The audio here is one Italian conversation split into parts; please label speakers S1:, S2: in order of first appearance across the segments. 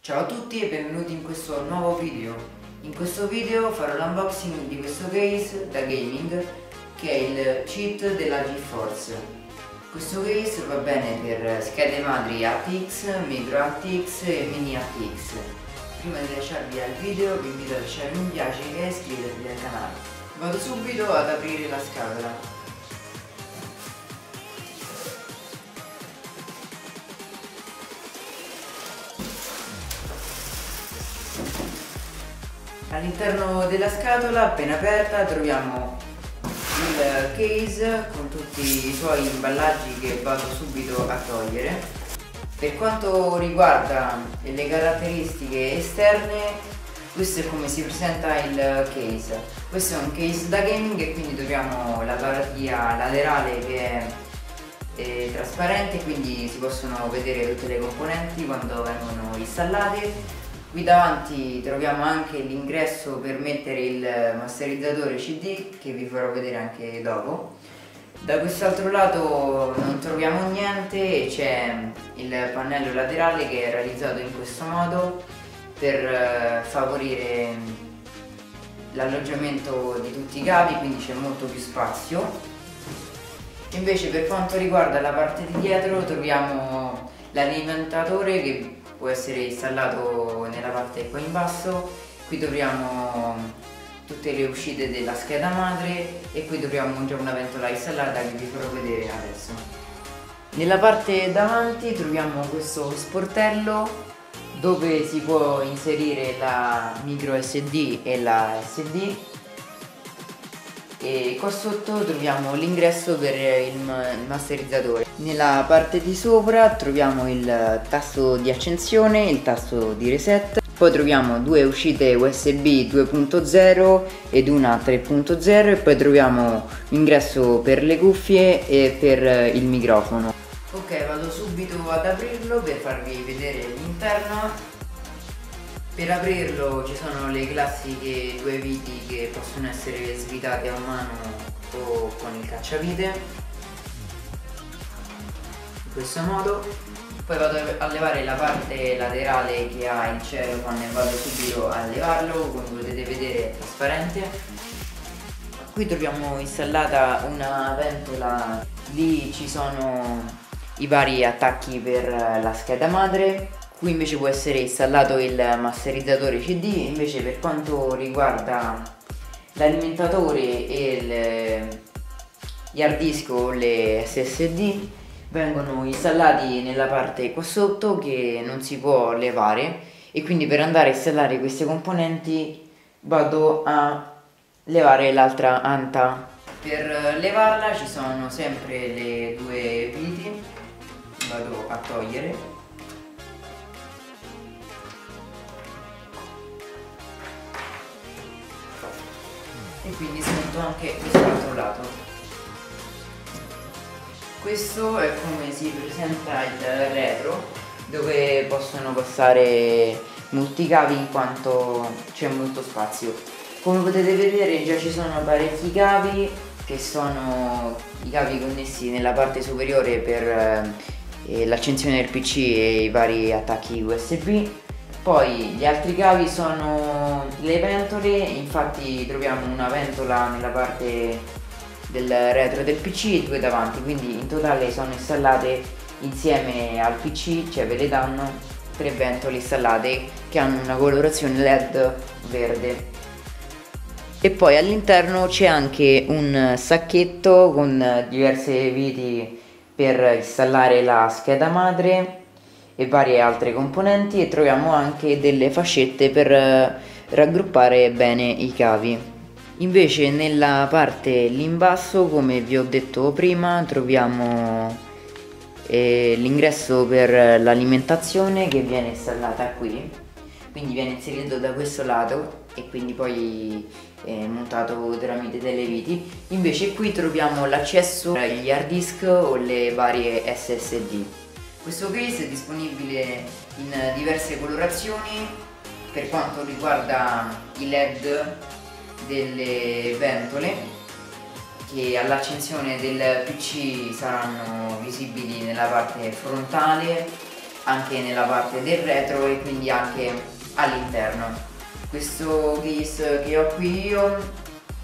S1: Ciao a tutti e benvenuti in questo nuovo video. In questo video farò l'unboxing di questo case da gaming che è il cheat della GeForce. Questo case va bene per schede madri ATX, micro ATX e mini ATX. Prima di lasciarvi al video vi invito a lasciare un mi piace e iscrivervi al canale. Vado subito ad aprire la scatola. All'interno della scatola appena aperta troviamo il case con tutti i suoi imballaggi che vado subito a togliere. Per quanto riguarda le caratteristiche esterne, questo è come si presenta il case. Questo è un case da gaming e quindi troviamo la paratia laterale che è trasparente, quindi si possono vedere tutte le componenti quando vengono installate. Qui davanti troviamo anche l'ingresso per mettere il masterizzatore CD che vi farò vedere anche dopo. Da quest'altro lato non troviamo niente e c'è il pannello laterale che è realizzato in questo modo per favorire l'alloggiamento di tutti i cavi, quindi c'è molto più spazio. Invece per quanto riguarda la parte di dietro troviamo l'alimentatore che può essere installato nella parte qua in basso. Qui troviamo tutte le uscite della scheda madre e qui troviamo già una ventola installata che vi farò vedere adesso. Nella parte davanti troviamo questo sportello dove si può inserire la micro SD e la SD, e qua sotto troviamo l'ingresso per il masterizzatore. Nella parte di sopra troviamo il tasto di accensione, il tasto di reset, poi troviamo due uscite USB 2.0 ed una 3.0 e poi troviamo l'ingresso per le cuffie e per il microfono. Ok, vado subito ad aprirlo per farvi vedere l'interno. Per aprirlo ci sono le classiche due viti che possono essere svitate a mano o con il cacciavite, in questo modo. Poi vado a levare la parte laterale che ha il cellophane e vado subito a levarlo, come potete vedere è trasparente. Qui troviamo installata una ventola, lì ci sono i vari attacchi per la scheda madre. Qui invece può essere installato il masterizzatore CD. Invece per quanto riguarda l'alimentatore e gli hard disk o le SSD vengono installati nella parte qua sotto che non si può levare, e quindi per andare a installare queste componenti vado a levare l'altra anta. Per levarla ci sono sempre le due viti, vado a togliere. E quindi smonto anche quest'altro lato. Questo è come si presenta il retro, dove possono passare molti cavi in quanto c'è molto spazio. Come potete vedere già ci sono parecchi cavi che sono i cavi connessi nella parte superiore per l'accensione del PC e i vari attacchi USB. Poi gli altri cavi sono le ventole, infatti troviamo una ventola nella parte del retro del PC e due davanti, quindi in totale sono installate insieme al PC, cioè ve le danno 3 ventole installate che hanno una colorazione LED verde. E poi all'interno c'è anche un sacchetto con diverse viti per installare la scheda madre e varie altre componenti, e troviamo anche delle fascette per raggruppare bene i cavi. Invece nella parte lì in basso, come vi ho detto prima, troviamo l'ingresso per l'alimentazione che viene installata qui, quindi viene inserito da questo lato e quindi poi montato tramite delle viti. Invece qui troviamo l'accesso agli hard disk o le varie SSD. Questo case è disponibile in diverse colorazioni. Per quanto riguarda i LED delle ventole, che all'accensione del PC saranno visibili nella parte frontale anche nella parte del retro e quindi anche all'interno. Questo case che ho qui io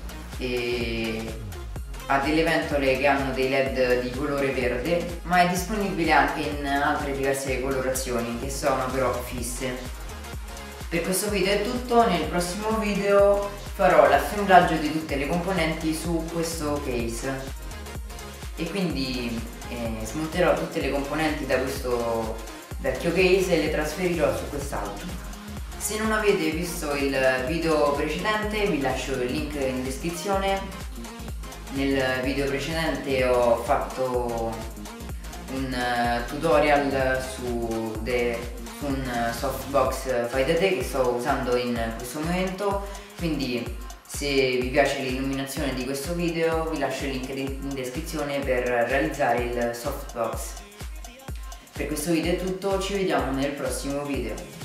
S1: ha delle ventole che hanno dei led di colore verde, ma è disponibile anche in altre diverse colorazioni che sono però fisse. Per questo video è tutto. Nel prossimo video farò l'assemblaggio di tutte le componenti su questo case e quindi smonterò tutte le componenti da questo vecchio case e le trasferirò su quest'altro. Se non avete visto il video precedente vi lascio il link in descrizione. Nel video precedente ho fatto un tutorial su un softbox fai da te che sto usando in questo momento, quindi se vi piace l'illuminazione di questo video vi lascio il link in descrizione per realizzare il softbox. Per questo video è tutto, ci vediamo nel prossimo video.